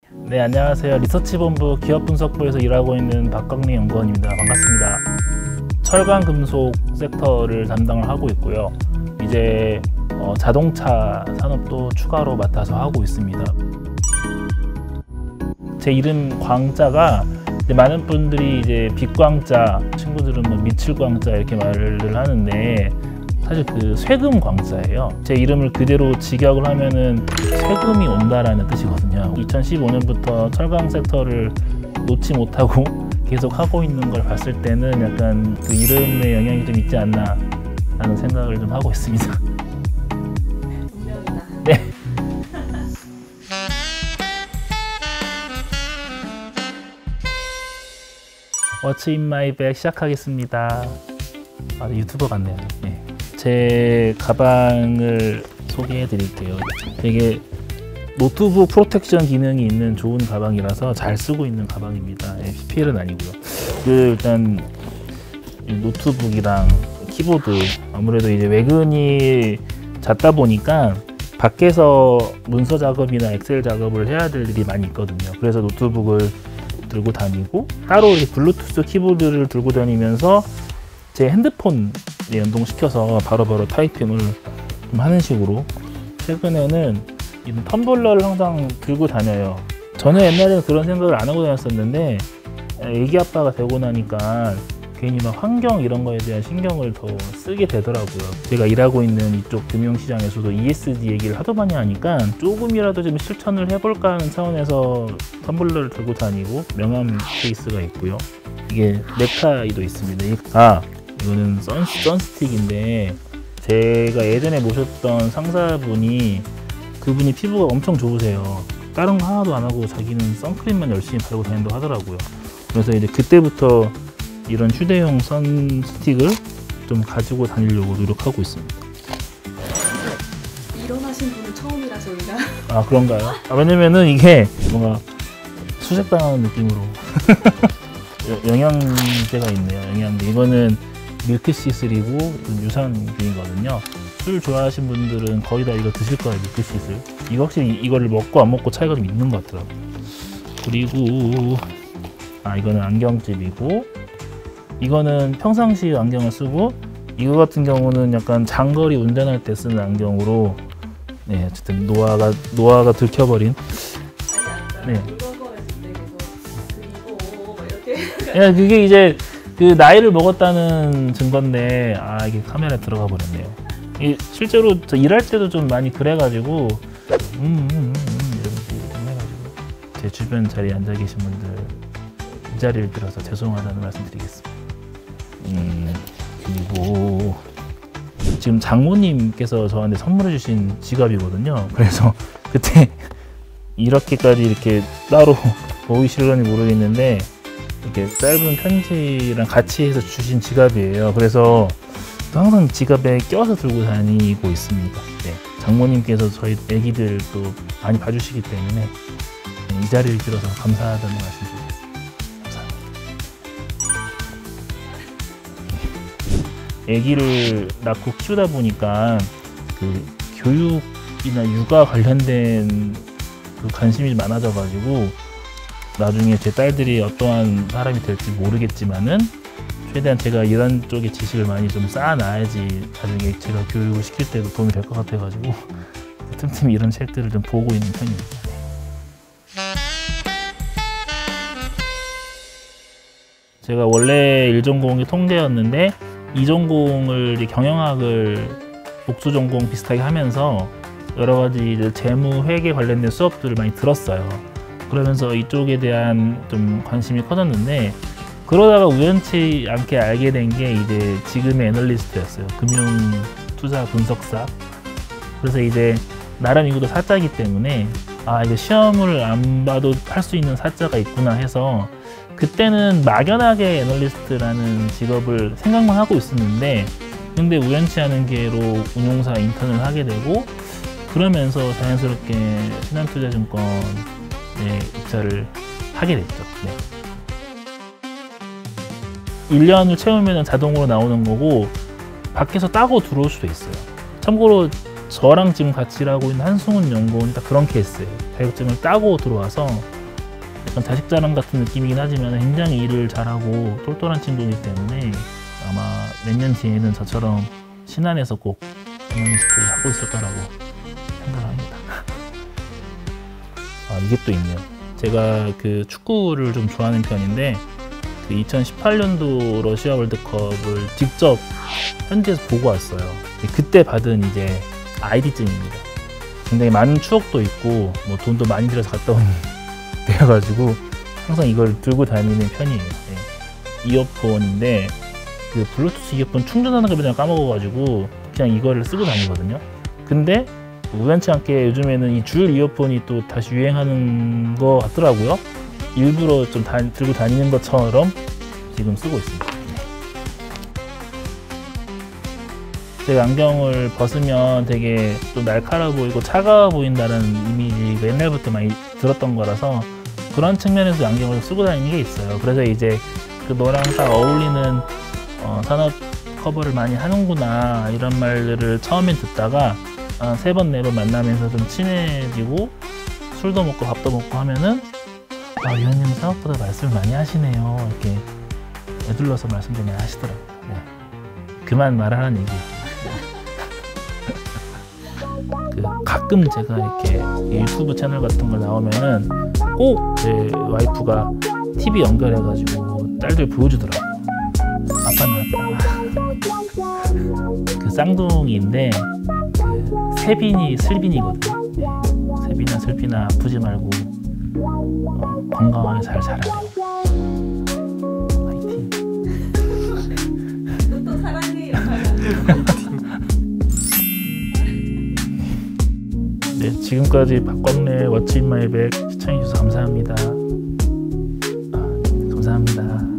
네, 안녕하세요. 리서치본부 기업분석부에서 일하고 있는 박광민 연구원입니다. 반갑습니다. 철강 금속 섹터를 담당을 하고 있고요. 이제 자동차 산업도 추가로 맡아서 하고 있습니다. 제 이름 광자가 많은 분들이 이제 빛광자, 친구들은 뭐 미칠광자 이렇게 말을 하는데 사실 그 쇠금 광자예요. 제 이름을 그대로 직역을 하면은 세금이 온다라는 뜻이거든요. 2015년부터 철강 섹터를 놓지 못하고 계속 하고 있는 걸 봤을 때는 약간 그 이름에 영향이 좀 있지 않나 하는 생각을 좀 하고 있습니다. 운명이다. 네. What's in my bag 시작하겠습니다. 아, 유튜버 같네요. 네. 제 가방을 소개해 드릴게요. 되게 노트북 프로텍션 기능이 있는 좋은 가방이라서 잘 쓰고 있는 가방입니다. PPL은 아니고요. 일단 노트북이랑 키보드, 아무래도 이제 외근이 잦다 보니까 밖에서 문서 작업이나 엑셀 작업을 해야 될 일이 많이 있거든요. 그래서 노트북을 들고 다니고 따로 이렇게 블루투스 키보드를 들고 다니면서 제 핸드폰에 연동시켜서 바로바로 타이핑을 좀 하는 식으로 최근에는 이런 텀블러를 항상 들고 다녀요. 저는 옛날에는 그런 생각을 안 하고 다녔었는데 애기 아빠가 되고 나니까 괜히 막 환경 이런 거에 대한 신경을 더 쓰게 되더라고요. 제가 일하고 있는 이쪽 금융시장에서도 ESG 얘기를 하도 많이 하니까 조금이라도 좀 실천을 해볼까 하는 차원에서 텀블러를 들고 다니고 명함 케이스가 있고요. 이게 넥타이도 있습니다. 이거는 선스틱인데 제가 예전에 모셨던 상사분이 그분이 피부가 엄청 좋으세요. 다른 거 하나도 안 하고 자기는 선크림만 열심히 바르고 다닌다고 하더라고요. 그래서 이제 그때부터 이런 휴대용 선스틱을 좀 가지고 다니려고 노력하고 있습니다. 일어나신 분은 처음이라서 우리가. 아, 그런가요? 왜냐면은 이게 뭔가 수색당하는 느낌으로 영양제가 있네요. 영양제. 이거는 밀크시슬이고 유산균이거든요. 술 좋아하시는 분들은 거의 다 이거 드실 거예요. 밀크시슬. 이거 확실히 이거를 먹고 안 먹고 차이가 좀 있는 것 같더라고요. 그리고 이거는 안경집이고 이거는 평상시 안경을 쓰고 이거 같은 경우는 약간 장거리 운전할 때 쓰는 안경으로 네, 어쨌든 노화가 들켜버린 네. 이거 했을 때 그리고 이렇게. 예, 그게 이제 그 나이를 먹었다는 증거인데 이게 카메라에 들어가 버렸네요. 실제로 저 일할 때도 좀 많이 그래가지고 이러면서 해가지고 제 주변 자리에 앉아 계신 분들 이 자리를 빌어서 죄송하다는 말씀드리겠습니다. 그리고 지금 장모님께서 저한테 선물해 주신 지갑이거든요. 그래서 그때 이렇게까지 이렇게 따로 보이실런지 모르겠는데 이렇게 짧은 편지랑 같이 해서 주신 지갑이에요. 그래서 항상 지갑에 껴서 들고 다니고 있습니다. 네. 장모님께서 저희 애기들 또 많이 봐주시기 때문에 이 자리를 빌어서 감사하다는 말씀드리겠습니다. 아기를 낳고 키우다 보니까 그 교육이나 육아 관련된 그 관심이 많아져가지고 나중에 제 딸들이 어떠한 사람이 될지 모르겠지만은 최대한 제가 이런 쪽의 지식을 많이 좀 쌓아놔야지 나중에 제가 교육을 시킬 때도 도움이 될 것 같아가지고 틈틈이 이런 책들을 좀 보고 있는 편입니다. 제가 원래 1전공이 통계였는데 2전공을 경영학을 복수 전공 비슷하게 하면서 여러 가지 이제 재무 회계 관련된 수업들을 많이 들었어요. 그러면서 이쪽에 대한 좀 관심이 커졌는데 그러다가 우연치 않게 알게 된 게 이제 지금의 애널리스트였어요. 금융 투자 분석사. 그래서 이제 나름 이것도 사자이기 때문에 이거 시험을 안 봐도 할 수 있는 사자가 있구나 해서 그때는 막연하게 애널리스트라는 직업을 생각만 하고 있었는데 근데 우연치 않은 기회로 운용사 인턴을 하게 되고 그러면서 자연스럽게 신한투자증권에 입사를 하게 됐죠. 네. 1년을 채우면 자동으로 나오는 거고 밖에서 따고 들어올 수도 있어요. 참고로 저랑 지금 같이 일하고 있는 한승훈 연구원이 딱 그런 케이스예요. 자격증을 따고 들어와서 약간 자식 자랑 같은 느낌이긴 하지만 굉장히 일을 잘하고 똘똘한 친구이기 때문에 아마 몇 년 뒤에는 저처럼 신안에서 꼭 저널리스트를 하고 있을 거라고 생각합니다. 아, 이게 또 있네요. 제가 그 축구를 좀 좋아하는 편인데 그 2018년도 러시아 월드컵을 직접 현지에서 보고 왔어요. 그때 받은 이제 아이디증입니다. 굉장히 많은 추억도 있고 뭐 돈도 많이 들여서 갔다 온 데여가지고 항상 이걸 들고 다니는 편이에요. 네. 이어폰인데 그 블루투스 이어폰 충전하는 걸 그냥 까먹어가지고 그냥 이거를 쓰고 다니거든요. 근데 우연치 않게 요즘에는 이 줄 이어폰이 또 다시 유행하는 것 같더라고요. 일부러 좀 들고 다니는 것처럼 지금 쓰고 있습니다. 제가 안경을 벗으면 되게 좀 날카로워 보이고 차가워 보인다는 이미지가 옛날부터 많이 들었던 거라서 그런 측면에서 안경을 쓰고 다니는 게 있어요. 그래서 이제 그 너랑 딱 어울리는 산업 커버를 많이 하는구나 이런 말들을 처음엔 듣다가 세 번 네 번 만나면서 좀 친해지고 술도 먹고 밥도 먹고 하면은 위원님 생각보다 말씀을 많이 하시네요. 이렇게 애둘러서 말씀 좀 많이 하시더라고요. 네. 그만 말하라는 얘기. 그 가끔 제가 이렇게 유튜브 채널 같은 걸 나오면은 꼭 제 와이프가 TV 연결해가지고 딸들 보여주더라고요. 아빠 나왔다. 그 쌍둥이인데 그 세빈이 슬빈이거든요. 네. 세빈아 슬빈아 아프지 말고 건강하게 잘 자라래요. 화이팅. 또 사랑해. 네, 지금까지 박광래 워치 인 마이 백 시청해주셔서 감사합니다. 감사합니다.